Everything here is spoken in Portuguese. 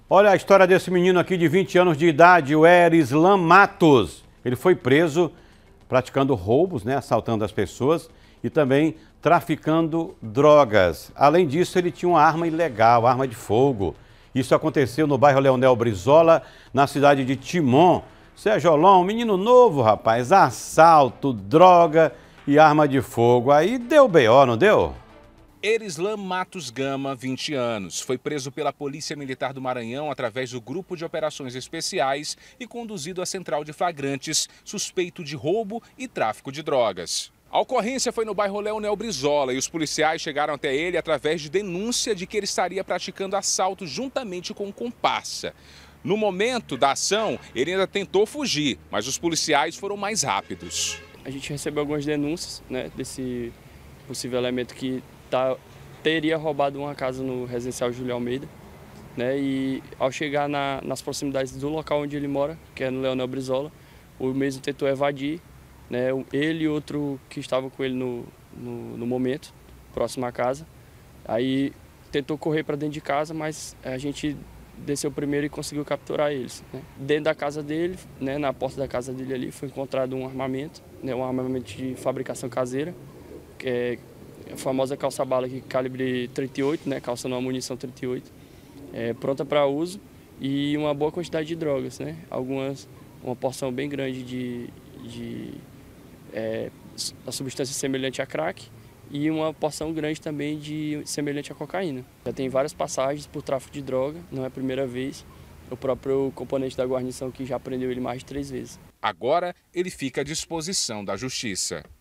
Olha a história desse menino aqui de 20 anos de idade, o Erislan Matos. Ele foi preso praticando roubos, assaltando as pessoas e também traficando drogas. Além disso, ele tinha uma arma ilegal, arma de fogo. Isso aconteceu no bairro Leonel Brizola, na cidade de Timon. Serjolão, um menino novo, rapaz, assalto, droga e arma de fogo. Aí deu B.O., não deu? Erislan Matos Gama, 20 anos, foi preso pela Polícia Militar do Maranhão através do Grupo de Operações Especiais e conduzido à Central de Flagrantes, suspeito de roubo e tráfico de drogas. A ocorrência foi no bairro Leonel Brizola e os policiais chegaram até ele através de denúncia de que ele estaria praticando assalto juntamente com um comparsa. No momento da ação, ele ainda tentou fugir, mas os policiais foram mais rápidos. A gente recebeu algumas denúncias, desse possível elemento que teria roubado uma casa no residencial Júlio Almeida, e ao chegar nas proximidades do local onde ele mora, que é no Leonel Brizola, o mesmo tentou evadir, ele e outro que estava com ele no momento, próximo à casa. Aí tentou correr para dentro de casa, mas a gente desceu primeiro e conseguiu capturar eles. Dentro da casa dele, na porta da casa dele ali, foi encontrado um armamento, um armamento de fabricação caseira, que é a famosa calça-bala aqui, calibre 38, calçando uma munição 38, pronta para uso, e uma boa quantidade de drogas, uma porção bem grande de a substância semelhante a crack e uma porção grande também de semelhante a cocaína. Já tem várias passagens por tráfico de droga, não é a primeira vez. O próprio componente da guarnição que já prendeu ele mais de 3 vezes. Agora ele fica à disposição da Justiça.